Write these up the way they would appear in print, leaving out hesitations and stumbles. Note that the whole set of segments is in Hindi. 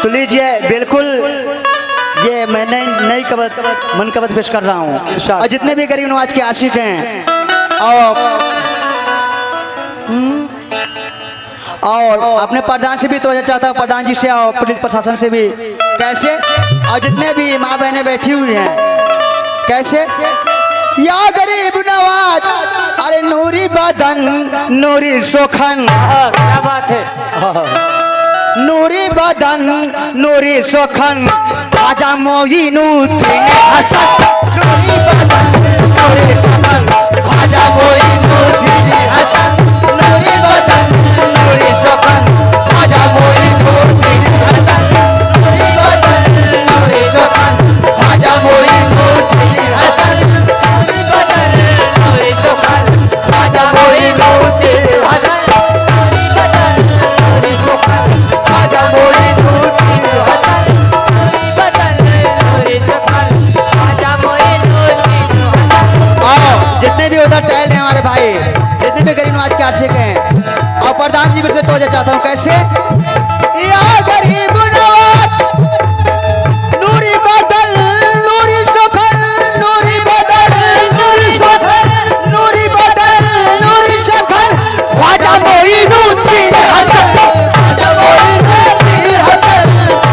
तो लीजिए बिल्कुल ये मैं नई कवत मन कवत पेश कर रहा हूँ। और जितने भी गरीब नवाज के आशिक हैं और अपने प्रधान से भी तो चाहता हूँ, प्रधान जी से और पुलिस प्रशासन से भी। कैसे? और जितने भी माँ बहनें बैठी हुई हैं कैसे? या गरीब नवाज अरे नूरी बदन नूरी सोखन, क्या बात है, नूरी बदन नूरी सोखन ख्वाजा मोइनुद्दीन हसन, नूरी बदन नूरी सोखन ख्वाजा मोइनुद्दीन हसन, नूरी बदन नूरी सोखन ख्वाजा मोइनुद्दीन हसन, नूरी बदन नूरी सोखन ख्वाजा मोइनुद्दीन हसन, नूरी बदन नूरी सोखन ख्वाजा मोइनुद्दीन हसन, नूरी बदन नूरी सोखन ख्वाजा मोइनुद्दीन हसन, नूरी बदन नूरी सोखन ख्वाजा मोइनुद्दीन हसन। आओ जितने भी उधर टहल हैं हमारे भाई, जितने भी गरीब नवाज के आशिक हैं और प्रधान जी से तो चाहता हूँ कैसे? या गरीब नवाज नूरी बदल नूरी सोखन, नूरी बदल नूरी सोखन, नूरी बदल नूरी सोखन ख्वाजा मोइनुद्दीन हसन, ख्वाजा मोइनुद्दीन हसन,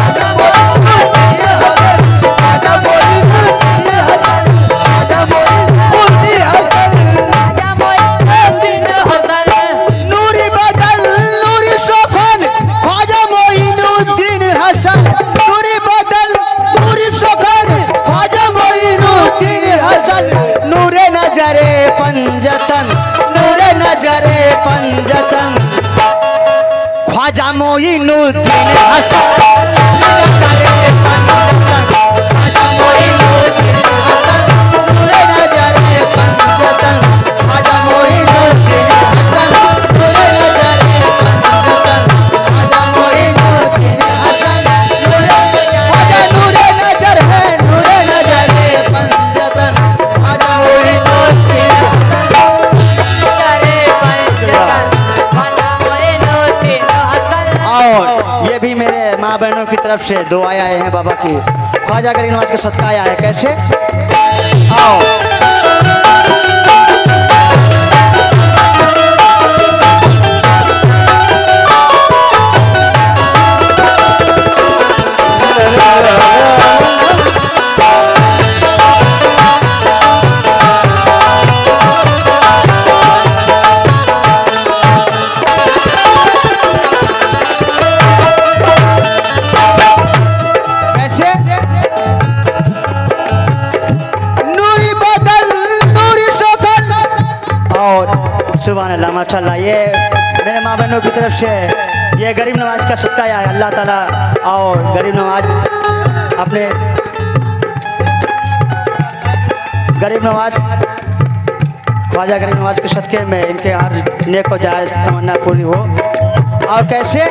ख्वाजा मोइनुद्दीन हसन, ख्वाजा मोइनुद्दीन हसन, ख्वाजा मोइनुद्दीन हसन, नूरी बदल नूरी सोखन ख्वाजा मोइनुद्दीन हसन, नूरी बदल नूरी सोखन ख्वाजा मोइनुद्दीन हसन, नूरे नजरे पंजतन, नूरे नजरे पंजतन ख्वाजा मोइनुद्दीन हसन, नूरे नजरे पंजतन ख्वाजा मोइनुद्दीन हसन, नूरे नजरे पंजतन ख्वाजा मोइनुद्दीन हसन, नूरे नजरे पंजतन ख्वाजा मोइनुद्दीन हसन, ख्वाजा नूरे नजर है, नूरे नजरे पंजतन ख्वाजा मोइनुद्दीन हसन। और ये भी मेरे माँ बहनों की तरफ से दुआएं आए हैं बाबा की, ख्वाजा गरीब नवाज का सदका आया है कैसे? आओ कैसे? नूरी बदल नूरी सोखन और सुभान अल्लाह माशाअल्लाह। ये मेरे माँ बहनों की तरफ से ये गरीब नवाज का सदका आया है। अल्लाह ताला और गरीब नवाज अपने गरीब नवाज ख्वाजा गरीब नवाज के सदके में इनके हर नेक व जायज़ तमन्ना पूरी हो। और कैसे?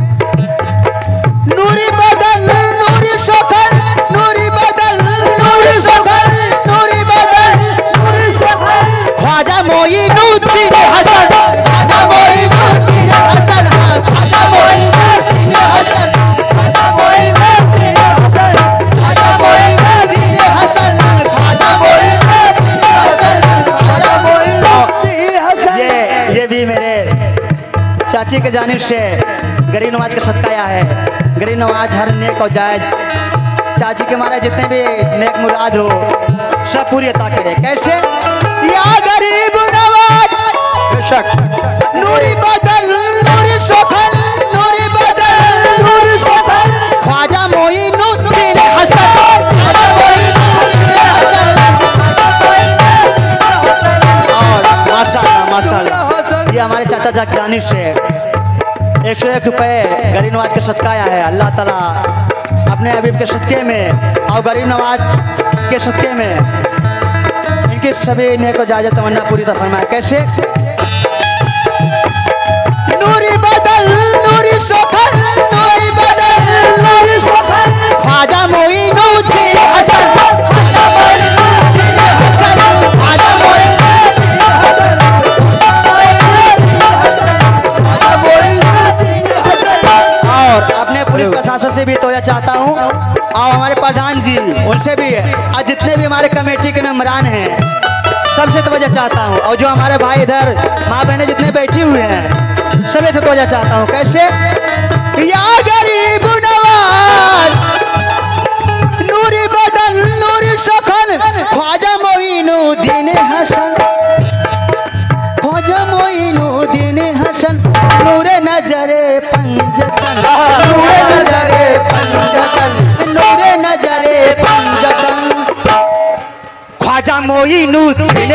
नूरी बदल नूरी सोखन, नूरी बदल नूरी सोखन, नूरी बदल नूरी सोखन ख्वाजा मोइनुद्दीन हसन, ख्वाजा मोइनुद्दीन हसन, ख्वाजा मोइनुद्दीन हसन, ख्वाजा मोइनुद्दीन हसन, ख्वाजा मोइनुद्दीन हसन, ख्वाजा मोइनुद्दीन हसन, ख्वाजा मोइनुद्दीन हसन। ये भी मेरे चाची के जानिब से गरीब नवाज का सदका आया है। गरीब नवाज हर नेक और जायज चाची के मारे जितने भी नेक मुराद हो सब पूरी अता करे। कैसे? या गरीब नवाज बेशक नूरी बदल नूरी सोखन, नूरी बदल नूरी सोखन ख्वाजा मोइनुद्दीन हसन, ख्वाजा मोइनुद्दीन हसन। और माशाअल्लाह माशाअल्लाह ये हमारे चाचा जानिब से 101 रुपये गरीब नवाज के सदका आया है। अल्लाह ताला अपने हबीब के सदके में और गरीब नवाज के सदके में इनकी सभी नेक व जायज़ तमन्ना पूरी फरमाए। कैसे? नूरी बदल नूरी सोखन, नूरी बदल नूरी सोखन ख्वाजा मोइनुद्दीन हसन, ख्वाजा मोइनुद्दीन हसन, ख्वाजा मोइनुद्दीन हसन, ख्वाजा मोइनुद्दीन हसन। और अपने पुलिस प्रशासन से से भी तोजा चाहता हूँ और हमारे प्रधान जी उनसे भी और जितने भी हमारे कमेटी के मेम्बरान हैं सबसे तोजा चाहता हूँ और जो हमारे भाई इधर माँ बहनें जितने बैठी हुए हैं सभी से तोजा चाहता हूँ। कैसे? या गरीब नवाज नूरी बदन नूरी सखन ख्वाजा मोइनुद्दीन हसन ख्वाजा मोइनुद्दीन हसन नूरे नजरे पंजतन नूरे नजरे पंजतन नूरे नजरे पंजतन ख्वाजा मोइनुद्दीन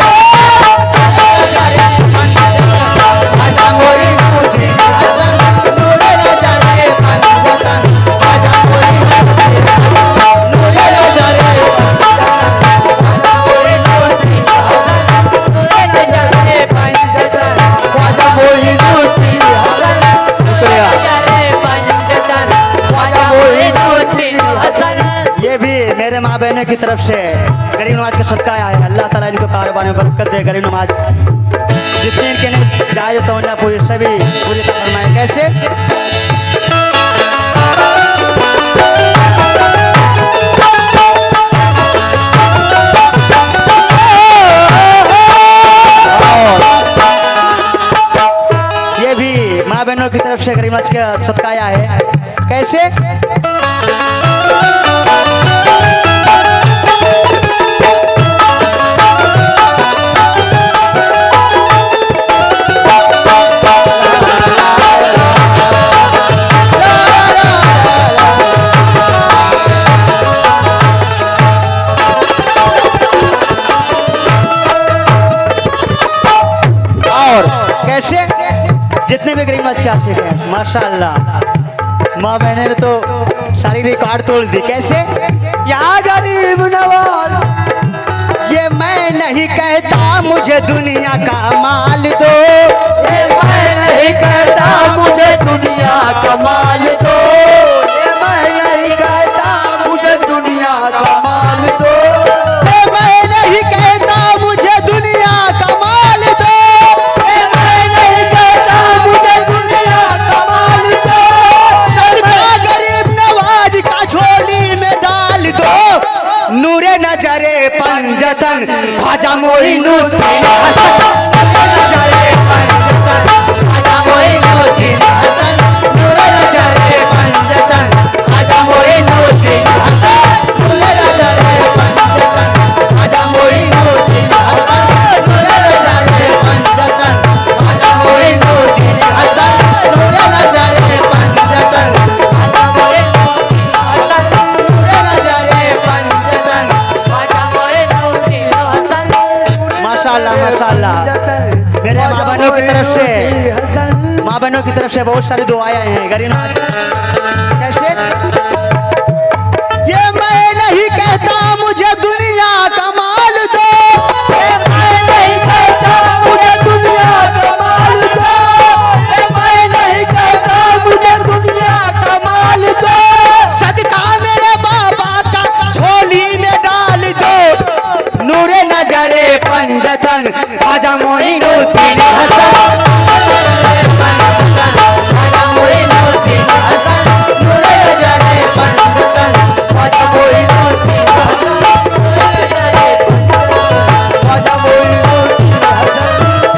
ख्वाजा मोइनुद्दीन हसन नूरे नजरे पंजतन ख्वाजा मोइनुद्दीन नूरे नजरे ये भी मेरे माँ बहनों की तरफ से गरीब नवाज का सदका आया है। अल्लाह ताला इनको कारोबार में बरकत दे। गरीब नवाज जितने इनके जायज तमन्ना पूरी सभी पूरी फरमाए। कैसे? ये भी माँ बहनों की तरफ से गरीब नवाज का सदका आया है। कैसे? कैसे? जितने भी गरीब नवाज के आशिक हैं माशाअल्लाह माँ बहने ने तो सारी रिकॉर्ड तोड़ दी। कैसे? या गरीब नवाज ये मैं नहीं कहता मुझे दुनिया का माल दो ये मैं नहीं कहता मुझे दुनिया का माल दो ये मैं नहीं कहता मुझे दुनिया का माल दो ये मैं नहीं कहता मुझे दुनिया का माल दो नूरे नजरे पंजतन ख्वाजा मोइनुद्दीन हसन नूरे नजरे पंजतन ख्वाजा मोइनुद्दीन हसन नूरे नजरे पंजतन ख्वाजा मोइनुद्दीन हसन नूरे नजरे पंजतन ख्वाजा मोइनुद्दीन हसन नूरे नजरे पंजतन ख्वाजा मोइनुद्दीन हसन नूरे नजरे पंजतन माशाअल्लाह माशाअल्लाह। मेरे माँ बहनों की तरफ से बहुत सारी दुआएं हैं गरीब नवाज। कैसे? ये मैं नहीं कहता मुझे दुनिया का माल दो ये मैं नहीं कहता मुझे दुनिया का माल दो ये मैं नहीं कहता मुझे दुनिया का माल दो सदका मेरे बाबा का झोली में डाल दो नूरे नजरे पंजतन ख्वाजा मोइनुद्दीन हसन ख्वाजा मोइनुद्दीन हसन नूरे नजरे पंजतन ख्वाजा मोइनुद्दीन हसन ख्वाजा मोइनुद्दीन हसन।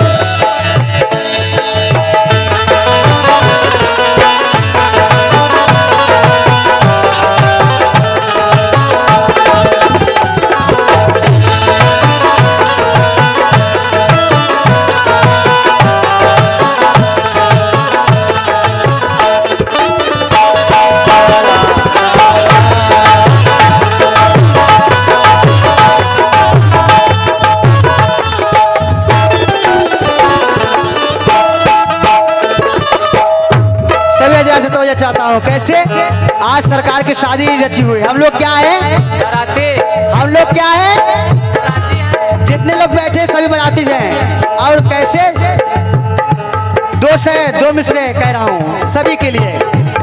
चाहता हूँ। कैसे? आज सरकार की शादी रची हुई हम लोग क्या है हम लोग क्या है जितने लोग बैठे सभी बराती हैं और कैसे दो मिसरे कह रहा हूँ सभी के लिए।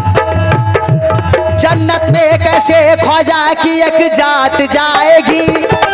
जन्नत में कैसे ख्वाजा की एक जात जाएगी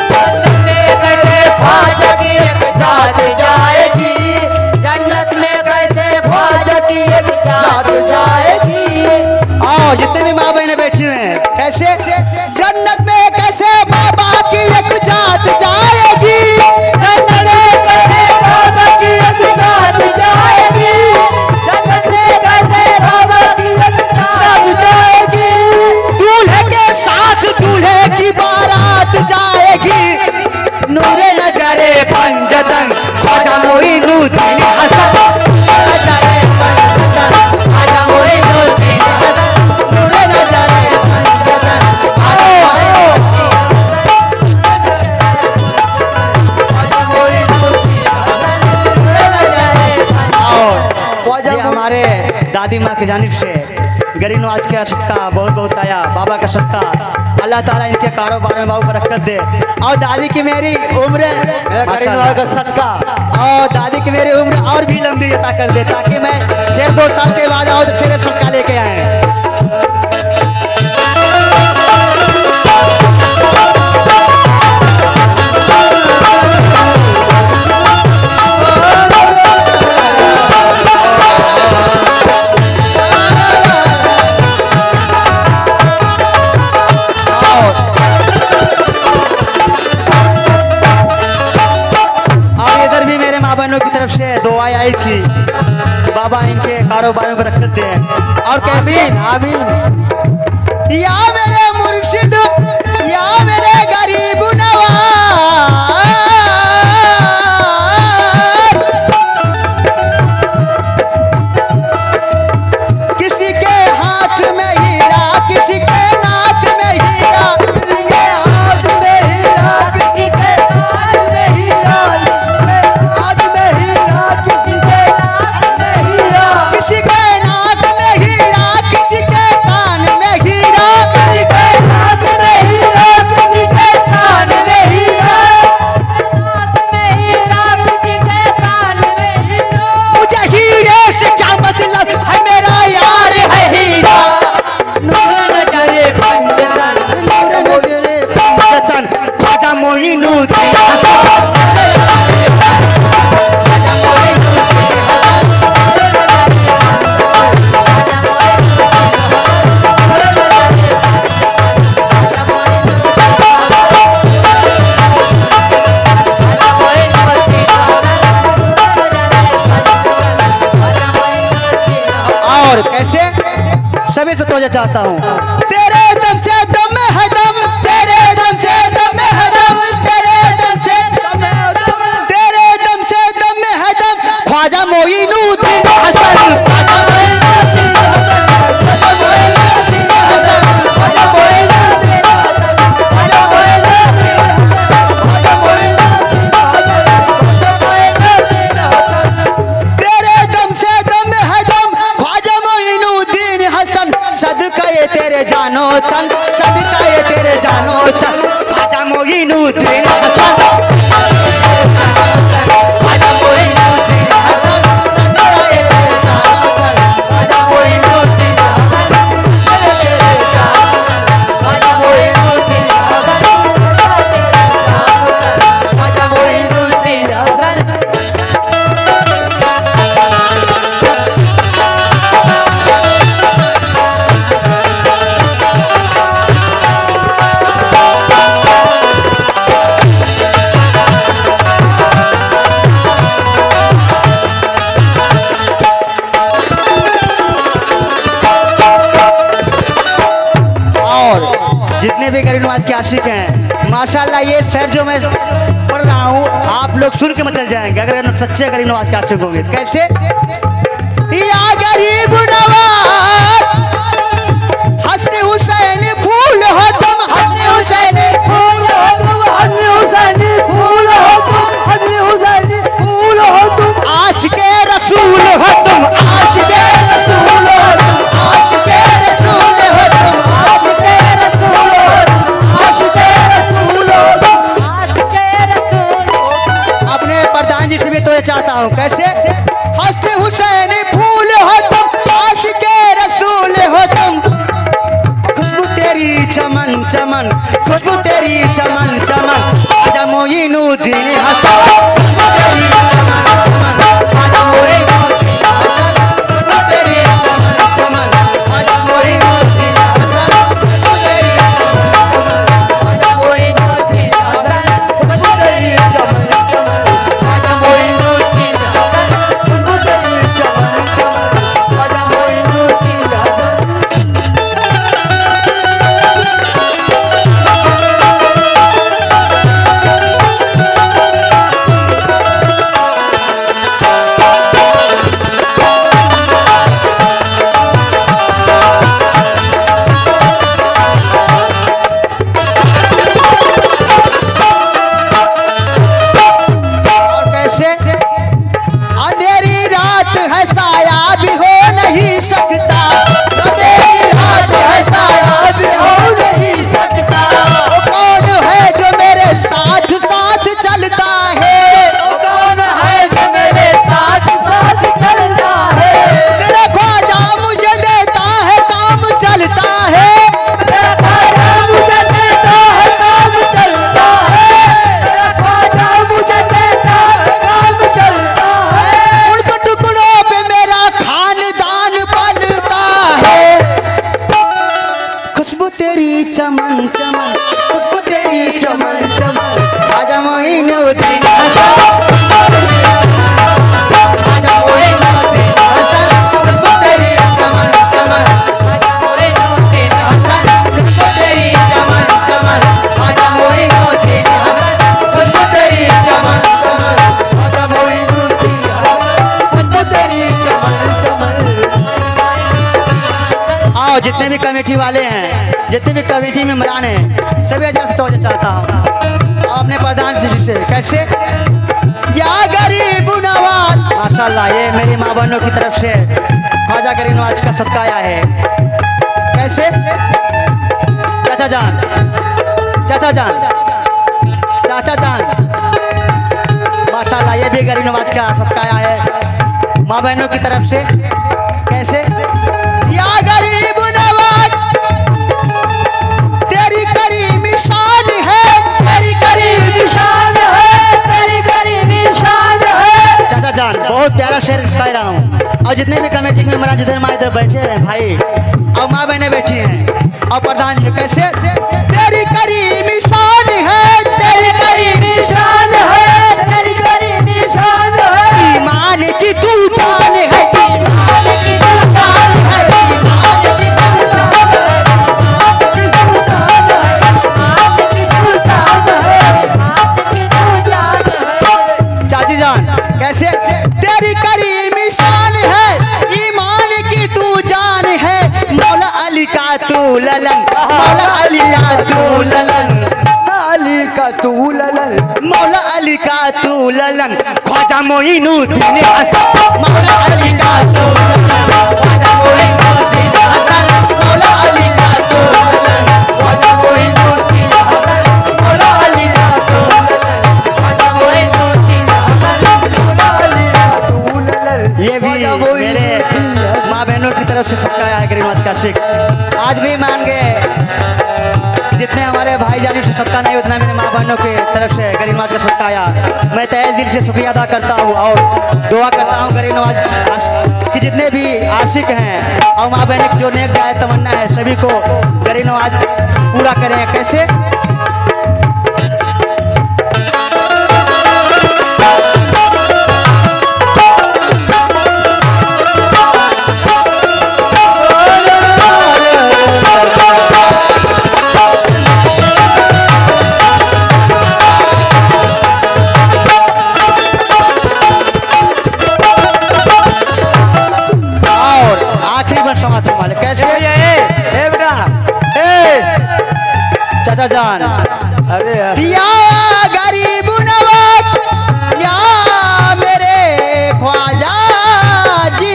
ख्वाजा की एक जात जाएगी जन्नत में कैसे ख्वाजा की एक जात जाएगी और और जितने भी माँ बहने बैठी हुए हैं, कैसे जन्नत में कैसे बाबा की एक जात जाएगी, जन्नत में कैसे बाबा की एक जात जाएगी, जन्नत में कैसे बाबा की एक जात जाएगी। दूल्हे के साथ दूल्हे की बारात जाएगी, नूरे नजरे पंजतन ख्वाजा मोइनुद्दीन हसन, नजरे पंजतन ख्वाजा मोइनुद्दीन हसन, नूरे नजरे पंजतन ख्वाजा मोइनुद्दीन हसन। और ये हमारे दादी माँ की जानिब से गरीब नवाज के सदका बहुत बहुत आया, बाबा का सदका, अल्लाह ताला इनके कारोबार में बाबू बरकत दे। और दादी की मेरी उम्र का सदका, और दादी की मेरी उम्र और भी लंबी अता कर दे, ताकि मैं फिर 2 साल के बाद आऊँ तो फिर सदका लेके आए। की तरफ से दुआएं आई थी, बाबा इनके कारोबार में बरकत दे। और कैसे आमीन। या मेरे मुर्शिद, या मेरे गरीब नवाज, किसी के हाथ में हीरा, किसी के नाक में हीरा, किसी के हाथ में हीरा, किसी के हाथ में हीरा, किसी के नाक में हीरा, किसी के कान में हीरा, किसी के नाक में हीरा, किसी के कान में हीरा, किसी के कान में हीरा। मुझे हीरे से क्या मतलब है, मेरा यार है हीरा। नूरे नजरे पंजतन, नूरे नजरे पंजतन ख्वाजा मोइनुद्दीन हसन, और कैसे सभी से तोजा चाहता हूँ। तेरे दम से दम है दम, तेरे दम से दम है दम, तेरे दम से दम है दम, तेरे दम से दम है दम ख्वाजा मोइनुद्दीन हसन, ख्वाजा मोइनुद्दीन हसन, ख्वाजा मोइनुद्दीन हसन, ख्वाजा मोइनुद्दीन हसन, ख्वाजा मोइनुद्दीन हसन। तेरे दम से दम है दम ख्वाजा मोइनुद्दीन हसन, सदका ये तेरे जानो तन, सदका ये तेरे जानो तन ख्वाजा मोइनुद्दीन हसन, ख्वाजा मोइनुद्दीन हसन, सदका ये तेरे जानो तन, ख्वाजा मोइनुद्दीन हसन, तेरे जानो तन, ख्वाजा मोइनुद्दीन हसन, तेरे जानो तन, ख्वाजा मोइनुद्दीन हसन। जितने भी गरीब नवाज के आशिक हैं, माशाल्लाह ये शेर जो मैं पढ़ रहा हूँ आप लोग सुन के मचल जाएंगे अगर सच्चे गरीब नवाज के आशिक होंगे। कैसे या गरीब नवाज, हसन हुसैन फूल हो तुम, हसन हुसैन फूल हो तुम, हसन हुसैन फूल हो तुम, हसन हुसैन फूल हो तुम, आशिके रसूल हो तुम, आशिके रसूल हो तुम, आशिके रसूल हो तुम, आशिके रसूल हो तुम, आशिके रसूल हो तुम, आशिके रसूल हो तुम। अपने प्रधान जी से भी तो ये चाहता हूँ, कैसे हसन हुसैन फूल हो तुम, आशिके रसूल हो तुम, खुशबू तेरी चमन चमन, खुशबू तेरी चमन चमन ख्वाजा मोइनुद्दीन हसन, खुशबू तेरी चमन चमन ख्वाजा मोइनुद्दीन हसन, खुशबू तेरी चमन चमन ख्वाजा मोइनुद्दीन खुशबू तेरी चमन चमन, खुशबू तेरी चमन चमन, ख्वाजा मोइनुद्दीन हसन, ख्वाजा मोइनुद्दीन हसन, खुशबू तेरी चमन चमन, ख्वाजा मोइनुद्दीन हसन, खुशबू तेरी चमन चमन, ख्वाजा मोइनुद्दीन हसन, खुशबू तेरी चमन चमन, ख्वाजा मोइनुद्दीन हसन, खुशबू तेरी चमन चमन। आओ जितने भी कमेटी वाले हैं, जितने भी कमेटी में मेहमान हैं, सभी अच्छा से तवज्जो चाहता हूँ। अपने प्रधान से कैसे या गरीब नवाज, माशाल्लाह ये मेरी माँ बहनों की तरफ से ख्वाजा गरीब नवाज का सदका आया है। कैसे चाचा जान, चाचा जान, चाचा जान, माशाल्लाह ये भी गरीब नवाज का सदका आया है माँ बहनों की तरफ से। कैसे या गरीब नवाज तेरी करीमी शान है, तेरी करीमी शान है, तेरी करीमी शान है। चाचा जान बहुत प्यारा शेर कह रहा हूँ। और जितने भी कमेटी में मेरा जिधर माँ इधर बैठे हैं भाई और माँ बहनें बैठी हैं और प्रधान जी कैसे तेरी करीमी शान है, तेरी करीमी शान है, तेरी करीमी शान है। ईमान की तू जान है, ईमान की तू जान है, ईमान की तू चाची जान कैसे तेरी करीमी शान है, ईमान की तू जान है। मौला अली का तू ललन, मौला अली का तू ललन, अली का तू ललन, मौला अली का तू ललन, ख्वाजा मोइनुद्दीन हसन, मौला अली का तू ललन, ख्वाजा मोइनुद्दीन हसन, मौला अली का तू ललन, ख्वाजा मोइनुद्दीन हसन, मौला अली का तू ललन, ख्वाजा मोइनुद्दीन हसन, मौला अली का तू ललन। ये भी मेरे माँ बहनों की तरफ से सबका आया गरीब नवाज का शिक। आज भी मान गए जितने हमारे भाई जानी से सबका नहीं उतना मेरे माँ बहनों की तरफ से गरीब नवाज का सबका आया। मैं तहे दिल से शुक्रिया अदा करता हूँ और दुआ करता हूँ गरीब नवाज कि जितने भी आशिक हैं और माँ बहन की जो नेक जाए तमन्ना है सभी को गरीब नवाज पूरा करें। कैसे चाचा जान अरे या गरीब नवाज या मेरे ख्वाजा जी,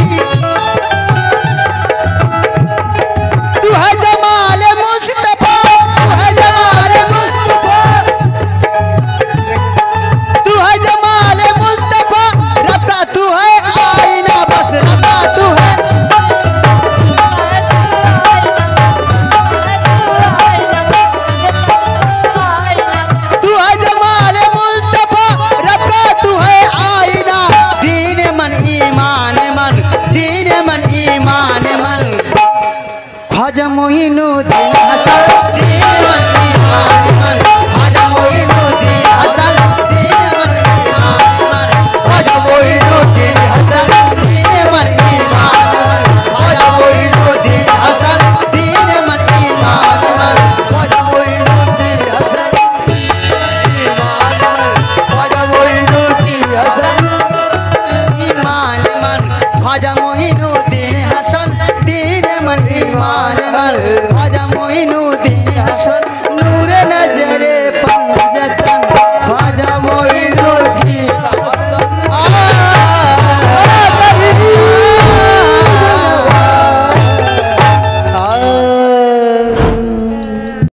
तू है जमाल मुस्तफा, तू है जमाल मुस्तफा, तू है जमाल मुस्तफा, रब का तू है आईना, बस रब का तू है, ख्वाजा मोइनुद्दीन हसन।